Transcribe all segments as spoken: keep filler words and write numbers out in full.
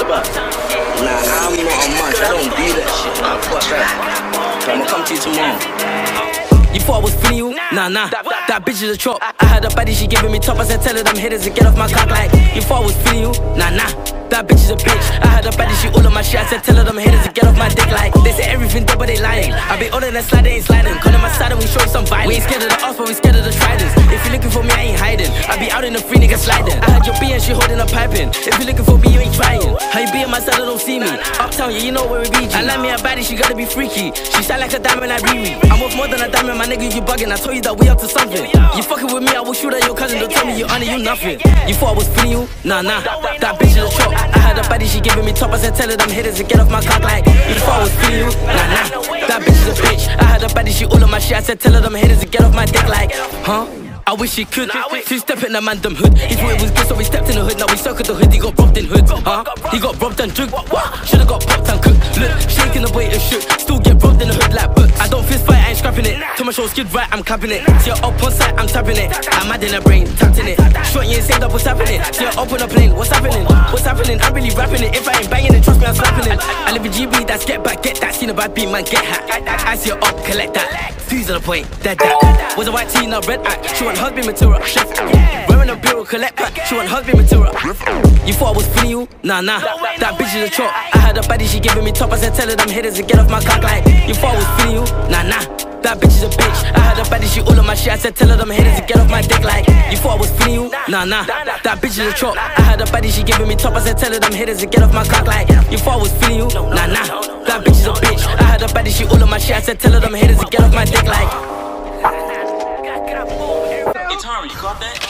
spot. Nah, I'm not on munch. I don't do that shit. Nah, fuck that. So I'ma come to you tomorrow. You thought I was feeling you? Nah, nah, that bitch is a chop. I had a baddie, she giving me top. I said, tell her them hitters to get off my cock like. You thought I was feeling you? Nah, nah, that bitch is a bitch. I had a baddie, she all of my shit. I said, tell her them hitters to get off my dick like. They say everything dead, but they lying. I be older than sliding, ain't sliding. Come on my side and we show you some violence. We ain't scared of the us, but we scared of the tridents. If you looking for me, I ain't hiding. I be out in the free nigga sliding. I had your B and she holding a pipe in. If you looking for me, you ain't trying. How you be on my side, don't see me. Uptown, yeah, you know where we be. I like me a baddie, she gotta be freaky. She shine like a diamond like Riri. I'm worth more than a diamond, my nigga, you bugging. I told you that we up to something. You fucking with me, I will shoot at your cousin. Don't tell me you honor, you nothing. You thought I was feeling you? Nah, nah, that bitch is a chop. I had a baddie, she giving me top. I said, tell her them hitters to get off my cock like. You thought I was feeling you? Nah, nah, that bitch is a bitch. I had a baddie, she all of my shit. I said, tell her them hitters to get off my dick like. Huh? I wish he could. Two step in the man them hood. He thought it was good, so we stepped in the hood. Now we circled the hood. He got robbed in hood. Huh? He got robbed and drugged. Should've got popped and cooked. Look, shaking the weight of shook. Still get robbed in the hood like book. I don't fist fight, I ain't scrapping it. To my show skid right, I'm clapping it. See her up on site, I'm tapping it. I'm mad in her brain, tapped in it. Short, you ain't saying that what's happening. See her up on a plane, what's happening? What's happening? I'm really rapping it. If I ain't banging it, trust me, I'm slapping it. I live in G B, that's get back, get that. Seen a bad beat, man, get hacked. I see her up, collect that. Fuse to the point, dead that. Was a white tee, now red act. She want husband material. Wearing a bureau, collect pack. She want husband material. You thought I was feeling you? Nah, nah, that bitch is a chop. I had a baddie, she giving me top. I said, tell her them hitters to get off my cock like. You thought I was feeling you? Nah, nah, that bitch is a bitch. I had a baddie, she all of my shit. I said, tell her them hitters to get off my dick like. You thought I was feeling you? Nah, nah, that bitch is a chop. I had a baddie, she giving me top. I said, tell her them hitters to get off my cock like. You thought I was feeling you? Nah, nah, that bitch is a bitch. I had a baddie, she all of my shit. I said, tell her them hitters to get off my dick like. Hey, Tara, you caught that?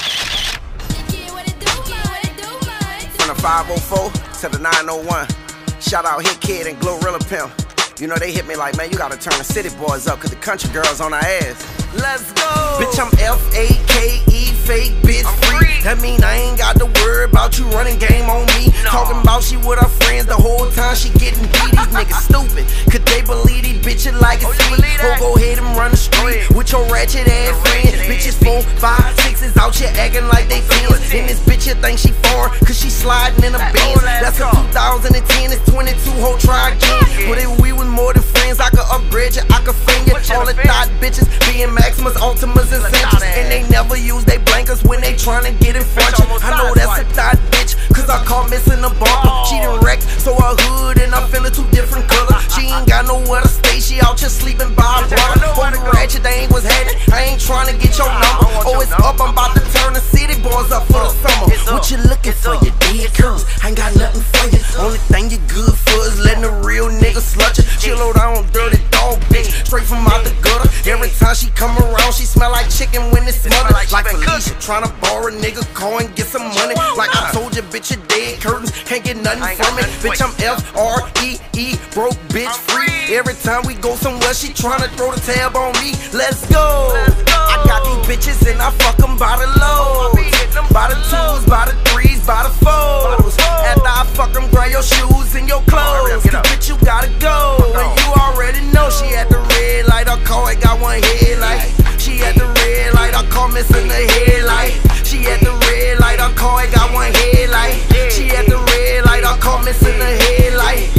From the five oh four to the nine oh one. Shout out Hit Kid and Glorilla Pimp. You know they hit me like, man, you gotta turn the city boys up, cause the country girls on our ass. Let's go! Bitch, I'm F A K E, fake bitch free. That mean I ain't got to worry about you running game on me. No. Talking about she with her friends the whole time she getting beat. These niggas stupid. Could they believe these bitches like it's me? Or go ahead and run the street with your ratchet ass friends. Bitches four, five, sixes out here acting like they friends. And this bitch here think she foreign, cause she sliding in a Benz. That's a two thousand ten, it's twenty-two, whole try again. But if we was more than friends, I could upgrade you, I could finger all the thought bitches being Maximus, Ultimas, and Centras. And they never use they blankers when they tryna get in front you. I know that's a thought bitch, cause I caught missing a bumper. She done wrecked, so her hood and I'm feeling two different colors. She ain't got nowhere to stay, she out here sleeping by a brother. On the ratchet, they ain't was headed, I ain't tryna get your number. Oh, it's up, I'm about to turn the city boys up for the summer. What you looking for, you dead curves? I ain't got nothing for you. Only thing you good for is letting a real nigga slut you. Chill down, dirty dog bitch, straight from out the gutter. Every time she come around, she smell like chicken when it's smothered. Like Felicia tryna borrow a nigga car and get some money. Like I told you, bitch, you dead curtains, can't get nothing from it. Bitch, I'm F R E E, broke bitch free. Every time we go somewhere, she tryna throw the tab on me. Let's go. I got these bitches and I fuck them by the lows, by the twos, by the threes, by the fours. After I fuck them, grab your shoes and your clothes. Bitch, you gotta go. And you already know she at the red light. Her car ain't got one headlight. She at the red light. Her car missing the headlight. She at the red light. Her car ain't got one headlight. She at the red light. Her car missing the headlight.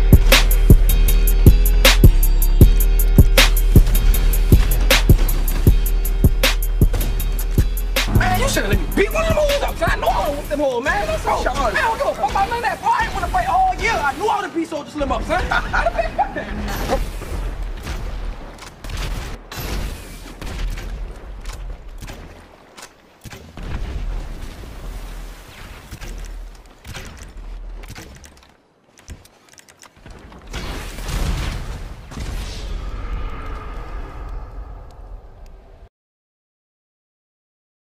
Man, you should've let me beat one of them hoes up, cause I know I don't want them hoes, man. That's all. Man, I don't give a fuck about none of that. Boy, I ain't wanna fight all year. I knew I would've beat Soulja Slim up, son.